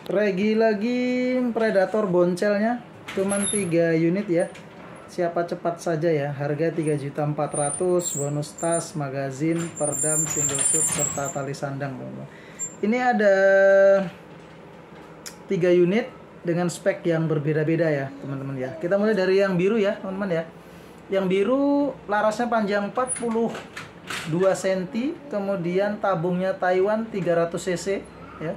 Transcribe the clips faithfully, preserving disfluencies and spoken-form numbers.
Regi lagi Predator boncelnya cuman tiga unit ya. Siapa cepat saja ya. Harga tiga juta empat ratus ribu, bonus tas, magazin, perdam, single shoot serta tali sandang, teman-teman. Ini ada tiga unit dengan spek yang berbeda-beda ya, teman-teman ya. Kita mulai dari yang biru ya, teman-teman ya. Yang biru larasnya panjang empat puluh dua sentimeter, kemudian tabungnya Taiwan tiga ratus cc ya.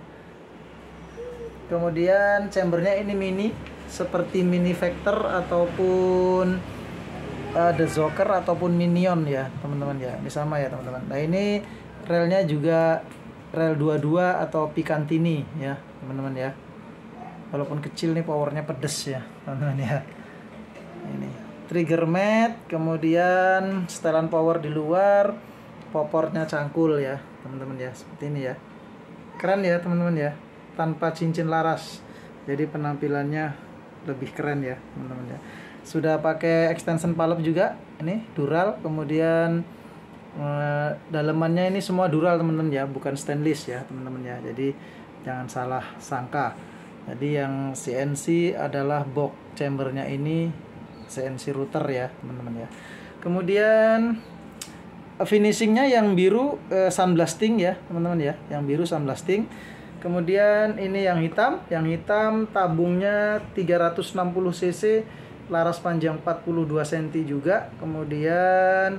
Kemudian chambernya ini mini, seperti mini Vector ataupun uh, The Joker ataupun Minion ya, teman-teman ya. Ini sama ya, teman-teman. Nah, ini relnya juga rel dua puluh dua atau Picatinny ya, teman-teman ya. Walaupun kecil nih powernya pedes ya, teman-teman ya. Ini trigger mat, kemudian setelan power di luar, popornya cangkul ya, teman-teman ya. Seperti ini ya. Keren ya, teman-teman ya. Tanpa cincin laras. Jadi penampilannya lebih keren ya, teman-teman ya. Sudah pakai extension palep juga, ini dural, kemudian eh, dalemannya ini semua dural, teman-teman ya, bukan stainless ya, teman-teman ya. Jadi jangan salah sangka. Jadi yang C N C adalah box chambernya ini C N C router ya, teman-teman ya. Kemudian finishingnya yang biru eh, sunblasting ya, teman-teman ya. Yang biru sunblasting. Kemudian ini yang hitam, yang hitam tabungnya tiga ratus enam puluh cc, laras panjang empat puluh dua sentimeter juga. Kemudian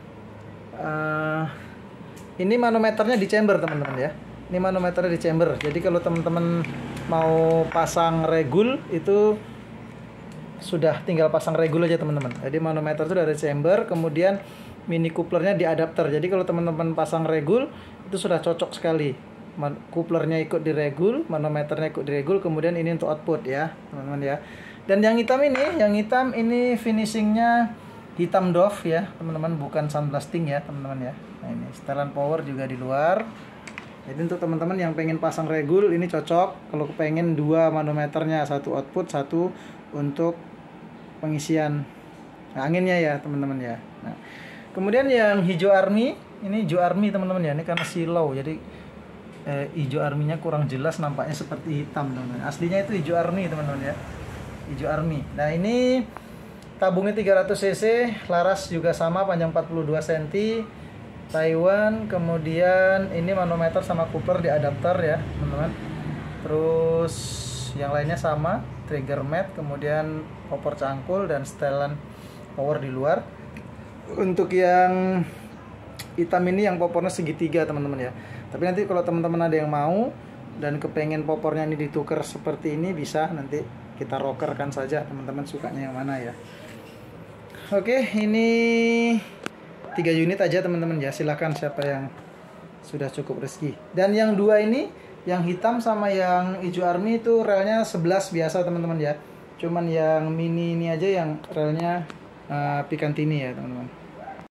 uh, ini manometernya di chamber, teman-teman ya. Ini manometernya di chamber. Jadi kalau teman-teman mau pasang regul itu sudah tinggal pasang regul aja, teman-teman. Jadi manometer itu dari chamber, kemudian mini couplernya di adapter. Jadi kalau teman-teman pasang regul itu sudah cocok sekali. Couplernya ikut diregul, manometernya ikut diregul, kemudian ini untuk output ya, teman-teman ya. Dan yang hitam ini, yang hitam ini finishingnya hitam doff ya, teman-teman, bukan sunblasting ya, teman-teman ya. Nah, ini setelan power juga di luar. Jadi untuk teman-teman yang pengen pasang regul ini cocok. Kalau pengen dua manometernya, satu output, satu untuk pengisian anginnya ya, teman-teman ya. Nah, kemudian yang hijau army, ini hijau army teman-teman ya, ini karena silau jadi Eh, hijau arminya kurang jelas, nampaknya seperti hitam, teman-teman. Aslinya itu hijau army, teman-teman ya. Hijau army. Nah, ini tabungnya tiga ratus cc, laras juga sama, panjang empat puluh dua sentimeter, Taiwan. Kemudian ini manometer sama coupler di adapter ya, teman-teman. Terus yang lainnya sama, trigger mat, kemudian popor cangkul dan setelan power di luar. Untuk yang hitam ini yang popornya segitiga, teman-teman ya. Tapi nanti kalau teman-teman ada yang mau dan kepengen popornya ini ditukar seperti ini, bisa nanti kita rokerkan saja, teman-teman sukanya yang mana ya. Oke, ini tiga unit aja, teman-teman ya. Silahkan siapa yang sudah cukup rezeki. Dan yang dua ini, yang hitam sama yang hijau army itu relnya sebelas biasa, teman-teman ya. Cuman yang mini ini aja yang relnya uh, Picatinny ya, teman-teman.